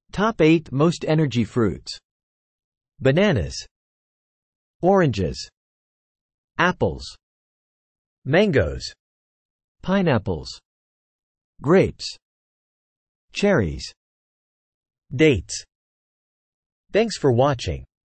Top 8 most energy fruits. Bananas, oranges, apples, mangoes, pineapples, grapes, cherries, dates. Thanks for watching.